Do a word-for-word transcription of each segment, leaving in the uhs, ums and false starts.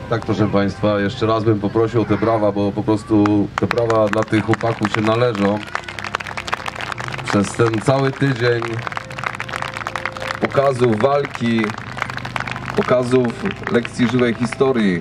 Tak, proszę Państwa, jeszcze raz bym poprosił o te brawa, bo po prostu te brawa dla tych chłopaków się należą. Przez ten cały tydzień pokazów walki, pokazów lekcji żywej historii.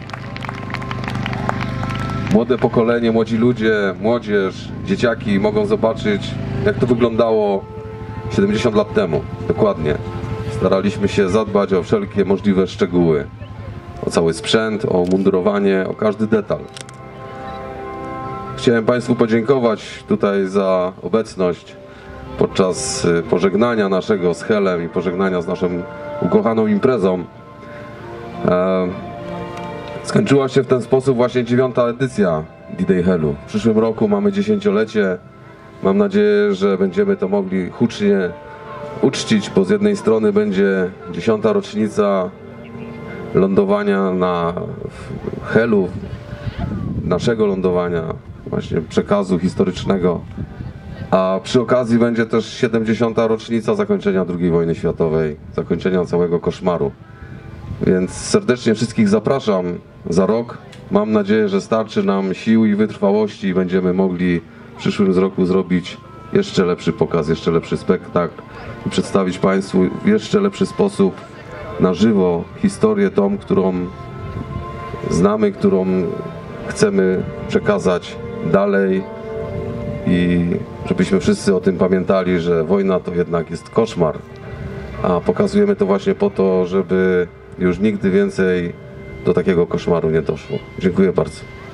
Młode pokolenie, młodzi ludzie, młodzież, dzieciaki mogą zobaczyć, jak to wyglądało siedemdziesiąt lat temu. Dokładnie. Staraliśmy się zadbać o wszelkie możliwe szczegóły. O cały sprzęt, o mundurowanie, o każdy detal. Chciałem Państwu podziękować tutaj za obecność podczas pożegnania naszego z Helem i pożegnania z naszą ukochaną imprezą. Skończyła się w ten sposób właśnie dziewiąta edycja D-Day Helu. W przyszłym roku mamy dziesięciolecie. Mam nadzieję, że będziemy to mogli hucznie uczcić, bo z jednej strony będzie dziesiąta rocznica lądowania na Helu, naszego lądowania, właśnie przekazu historycznego, a przy okazji będzie też siedemdziesiąta rocznica zakończenia drugiej wojny światowej, zakończenia całego koszmaru. Więc serdecznie wszystkich zapraszam za rok. Mam nadzieję, że starczy nam sił i wytrwałości i będziemy mogli w przyszłym roku zrobić jeszcze lepszy pokaz, jeszcze lepszy spektakl i przedstawić Państwu w jeszcze lepszy sposób na żywo historię tą, którą znamy, którą chcemy przekazać dalej i żebyśmy wszyscy o tym pamiętali, że wojna to jednak jest koszmar, a pokazujemy to właśnie po to, żeby już nigdy więcej do takiego koszmaru nie doszło. Dziękuję bardzo.